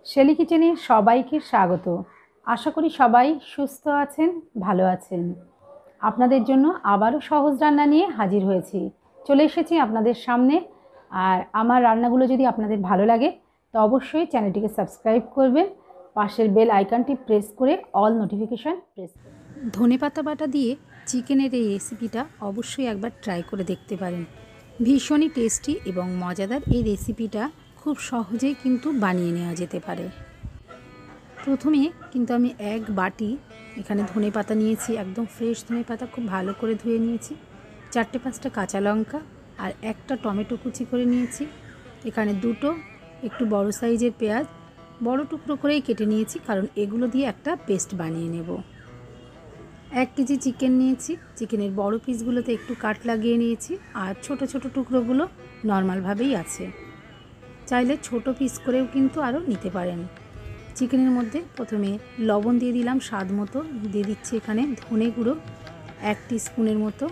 Shelley কিচেনে সবাইকে স্বাগত। আশা করি সবাই সুস্থ আছেন, ভালো আছেন। আপনাদের জন্য আবারও সহজ রান্না নিয়ে হাজির হয়েছি, চলে এসেছি আপনাদের সামনে। আর আমার রান্নাগুলো যদি আপনাদের ভালো লাগে তো অবশ্যই চ্যানেলটিকে সাবস্ক্রাইব করবেন, পাশের বেল আইকনটি প্রেস করে অল নোটিফিকেশান প্রেস করবেন। ধনেপাতা বাটা দিয়ে চিকেনের এই রেসিপিটা অবশ্যই একবার ট্রাই করে দেখতে পারেন। ভীষণই টেস্টি এবং মজাদার এই রেসিপিটা খুব সহজেই কিন্তু বানিয়ে নেওয়া যেতে পারে। প্রথমে কিন্তু আমি এক বাটি এখানে ধনেপাতা নিয়েছি, একদম ফ্রেশ ধনেপাতা, খুব ভালো করে ধুয়ে নিয়েছি। 4-5টা কাঁচা লঙ্কা আর একটা টমেটো কুচি করে নিয়েছি। এখানে দুটো একটু বড় সাইজের পেঁয়াজ বড় টুকরো করেই কেটে নিয়েছি, কারণ এগুলো দিয়ে একটা পেস্ট বানিয়ে নেব। 1 কেজি চিকেন নিয়েছি, চিকেনের বড় পিসগুলোতে একটু কাট লাগিয়ে নিয়েছি, আর ছোট ছোট টুকরোগুলো নর্মালভাবেই আছে। চাইলে ছোট পিস করেও কিন্তু আরও নিতে পারেন। চিকেনের মধ্যে প্রথমে লবণ দিয়ে দিলাম স্বাদ মতো, দিয়ে দিচ্ছি এখানে ধনে গুঁড়ো 1 টিস্পুনের মতো,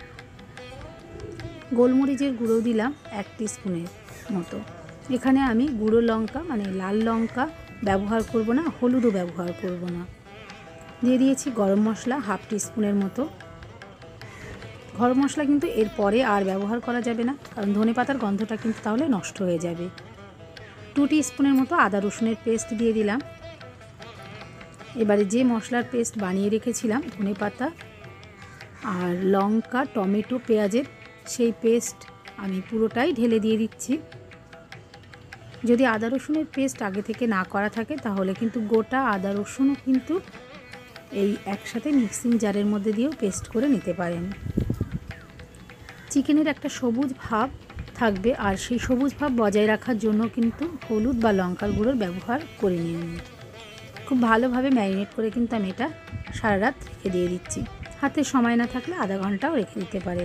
গোলমরিচের গুঁড়ো দিলাম 1 টিস্পুনের মতো। এখানে আমি গুঁড়ো লঙ্কা মানে লাল লঙ্কা ব্যবহার করব না, হলুদও ব্যবহার করব না। দিয়ে দিয়েছি গরম মশলা 1/2 টিস্পুনের মতো। গরম মশলা কিন্তু এরপরে আর ব্যবহার করা যাবে না, কারণ ধনেপাতার গন্ধটা কিন্তু তাহলে নষ্ট হয়ে যাবে। 2 টিস্পুনের মতো আদা রসুনের পেস্ট দিয়ে দিলাম। এবারে যে মশলার পেস্ট বানিয়ে রেখেছিলাম ধনেপাতা আর লঙ্কা টমেটো পেঁয়াজের, সেই পেস্ট আমি পুরোটাই ঢেলে দিয়ে দিচ্ছি। যদি আদা রসুনের পেস্ট আগে থেকে না করা থাকে তাহলে কিন্তু গোটা আদা রসুনও কিন্তু এই একসাথে মিক্সিং জারের মধ্যে দিয়েও পেস্ট করে নিতে পারেন। চিকেনের একটা সবুজ ভাব থাকবে, আর সেই সবুজ ভাব বজায় রাখার জন্য কিন্তু হলুদ বা লঙ্কার গুঁড়োর ব্যবহার করে নিন। খুব ভালোভাবে ম্যারিনেট করে কিন্তু আমি এটা সারা রাত রেখে দিয়ে দিচ্ছি। হাতে সময় না থাকলে আধা ঘন্টাও রেখে দিতে পারেন।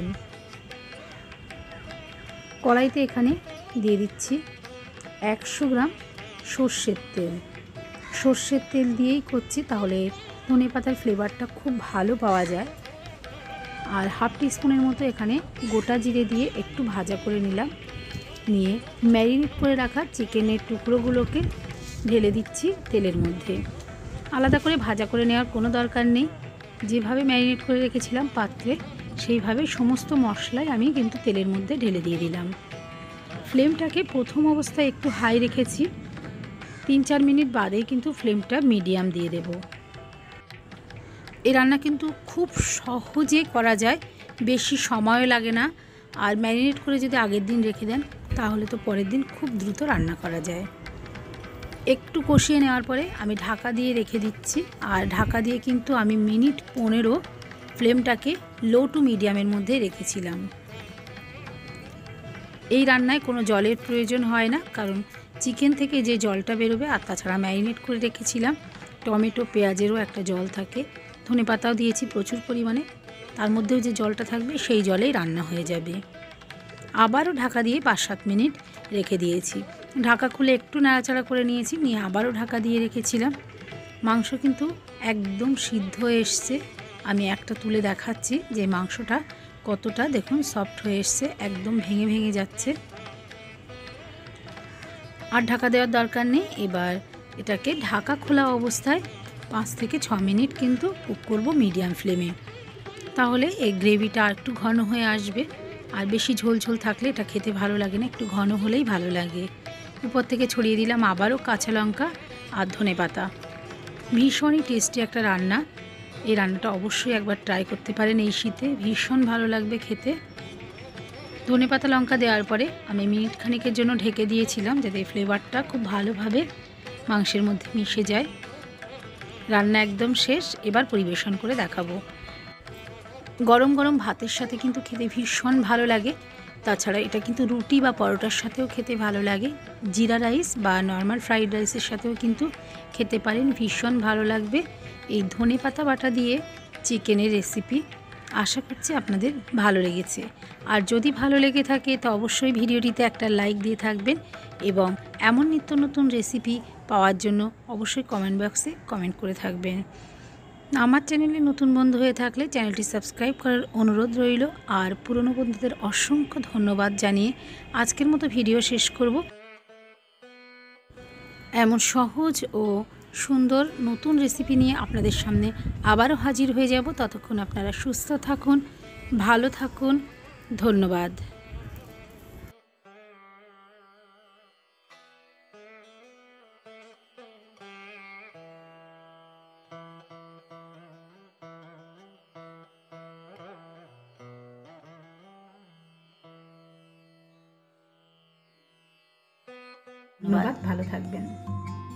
কড়াইতে এখানে দিয়ে দিচ্ছি 100 গ্রাম সর্ষের তেল। সর্ষের তেল দিয়েই করছি, তাহলে ধনেপাতার ফ্লেভারটা খুব ভালো পাওয়া যায়। আর 1/2 টিস্পুনের মতো এখানে গোটা জিরে দিয়ে একটু ভাজা করে নিলাম। নিয়ে ম্যারিনেট করে রাখা চিকেনের টুকরোগুলোকে ঢেলে দিচ্ছি তেলের মধ্যে। আলাদা করে ভাজা করে নেওয়ার কোনো দরকার নেই, যেভাবে ম্যারিনেট করে রেখেছিলাম পাত্রে সেইভাবে সমস্ত মশলাই আমি কিন্তু তেলের মধ্যে ঢেলে দিয়ে দিলাম। ফ্লেমটাকে প্রথম অবস্থায় একটু হাই রেখেছি, 3-4 মিনিট বাদেই কিন্তু ফ্লেমটা মিডিয়াম দিয়ে দেব। এই রান্না কিন্তু খুব সহজে করা যায়, বেশি সময়ও লাগে না। আর ম্যারিনেট করে যদি আগের দিন রেখে দেন তাহলে তো পরের দিন খুব দ্রুত রান্না করা যায়। একটু কষিয়ে নেওয়ার পরে আমি ঢাকা দিয়ে রেখে দিচ্ছি। আর ঢাকা দিয়ে কিন্তু আমি মিনিট 15 ফ্লেমটাকে লো টু মিডিয়ামের মধ্যে রেখেছিলাম। এই রান্নায় কোনো জলের প্রয়োজন হয় না, কারণ চিকেন থেকে যে জলটা বেরোবে, আর তাছাড়া ম্যারিনেট করে রেখেছিলাম টমেটো পেঁয়াজেরও একটা জল থাকে, ধনেপাতাও দিয়েছি প্রচুর পরিমাণে, তার মধ্যেও যে জলটা থাকবে সেই জলেই রান্না হয়ে যাবে। আবারও ঢাকা দিয়ে 5-7 মিনিট রেখে দিয়েছি। ঢাকা খুলে একটু নাড়াচাড়া করে নিয়েছি, নিয়ে আবারও ঢাকা দিয়ে রেখেছিলাম। মাংস কিন্তু একদম সিদ্ধ হয়ে এসছে। আমি একটা তুলে দেখাচ্ছি যে মাংসটা কতটা, দেখুন সফট হয়ে এসছে, একদম ভেঙে ভেঙে যাচ্ছে। আর ঢাকা দেওয়ার দরকার নেই। এবার এটাকে ঢাকা খোলা অবস্থায় 5 থেকে 6 মিনিট কিন্তু কুক করব মিডিয়াম ফ্লেমে, তাহলে এই গ্রেভিটা আর একটু ঘন হয়ে আসবে। আর বেশি ঝোল ঝোল থাকলে এটা খেতে ভালো লাগে না, একটু ঘন হলেই ভালো লাগে। উপর থেকে ছড়িয়ে দিলাম আবারও কাঁচা লঙ্কা আর ধনেপাতা। ভীষণই টেস্টি একটা রান্না। এই রান্নাটা অবশ্যই একবার ট্রাই করতে পারেন এই শীতে, ভীষণ ভালো লাগবে খেতে। ধনেপাতা লঙ্কা দেওয়ার পরে আমি মিনিট খানিকের জন্য ঢেকে দিয়েছিলাম, যাতে ফ্লেভারটা খুব ভালোভাবে মাংসের মধ্যে মিশে যায়। রান্না একদম শেষ, এবার পরিবেশন করে দেখাবো। গরম গরম ভাতের সাথে কিন্তু খেতে ভীষণ ভালো লাগে। তাছাড়া এটা কিন্তু রুটি বা পরোটার সাথেও খেতে ভালো লাগে। জিরা রাইস বা নর্মাল ফ্রাইড রাইসের সাথেও কিন্তু খেতে পারেন, ভীষণ ভালো লাগবে এই ধনেপাতা বাটা দিয়ে চিকেনের রেসিপি। আশা করছি আপনাদের ভালো লেগেছে। আর যদি ভালো লেগে থাকে তো অবশ্যই ভিডিওটিতে একটা লাইক দিয়ে থাকবেন, এবং এমন নিত্য নতুন রেসিপি পাওয়ার জন্য অবশ্যই কমেন্ট বক্সে কমেন্ট করে থাকবেন। আমার চ্যানেলে নতুন বন্ধু হয়ে থাকলে চ্যানেলটি সাবস্ক্রাইব করার অনুরোধ রইল। আর পুরনো বন্ধুদের অসংখ্য ধন্যবাদ জানিয়ে আজকের মতো ভিডিও শেষ করব। এমন সহজ ও সুন্দর নতুন রেসিপি নিয়ে আপনাদের সামনে আবারও হাজির হয়ে যাব। ততক্ষণ আপনারা সুস্থ থাকুন, ভালো থাকুন। ধন্যবাদ। ধন্যবাদ, ভালো থাকবেন।